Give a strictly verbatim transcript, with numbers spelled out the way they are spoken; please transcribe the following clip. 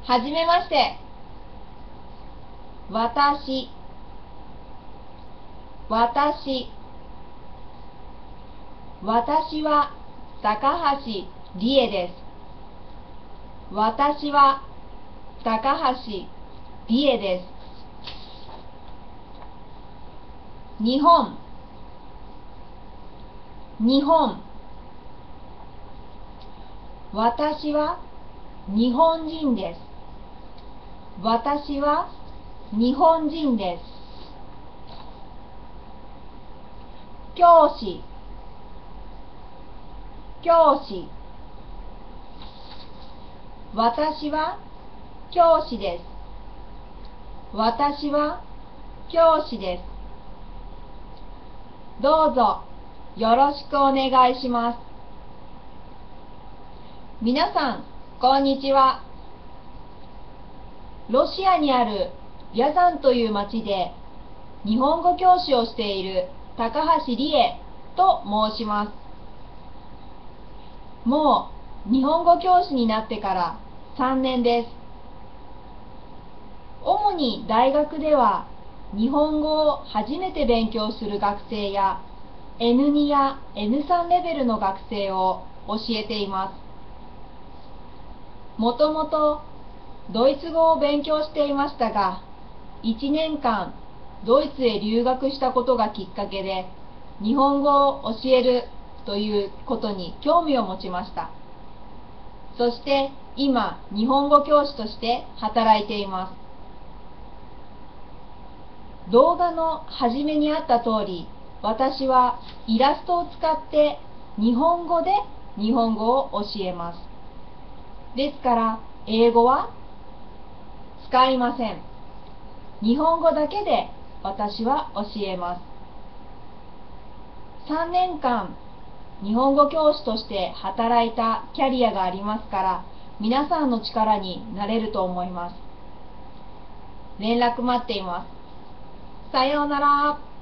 はじめまして。私、私、私は高橋理恵です。私は高橋理恵です。日本、日本。私は日本人です。私は日本人です。教師、教師。私は教師です。私は教師です。どうぞよろしくお願いします。皆さん、こんにちは。ロシアにあるリャザンという町で日本語教師をしている高橋理恵と申します。もう日本語教師になってからさんねんです。主に大学では日本語を初めて勉強する学生や エヌに や エヌさん レベルの学生を教えています。もともとドイツ語を勉強していましたが、いちねんかんドイツへ留学したことがきっかけで、日本語を教えるということに興味を持ちました。そして今、日本語教師として働いています。動画の初めにあった通り、私はイラストを使って日本語で日本語を教えます。ですから、英語は使いません。日本語だけで私は教えます。さんねんかん日本語教師として働いたキャリアがありますから、皆さんの力になれると思います。連絡待っています。さようなら。